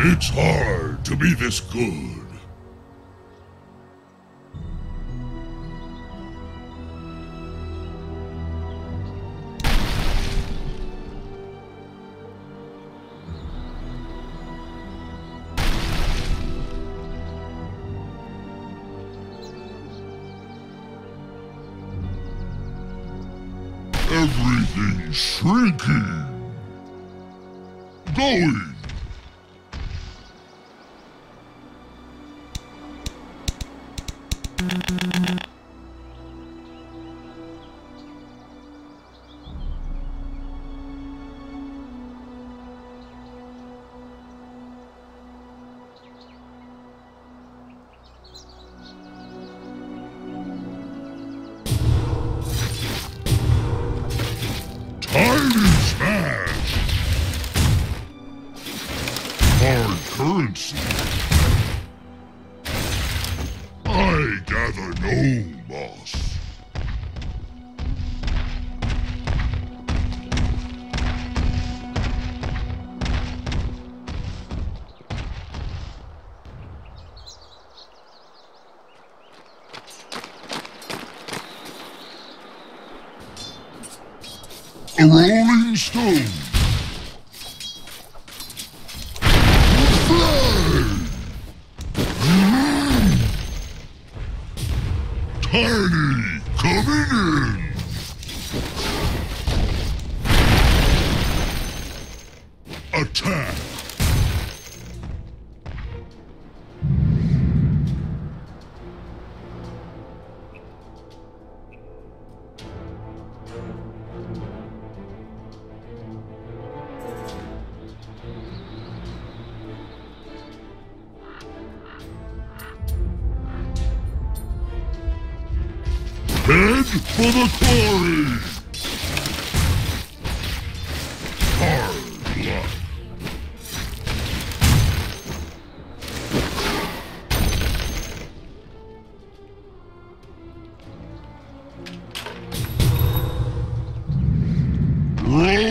It's hard to be this good. Everything's shrinking. Going. Tiny smash! Hard currency. I gather no moss. A rolling stone. Fly! Tiny coming in. Attack. Head for the quarry! Hard luck. Roll!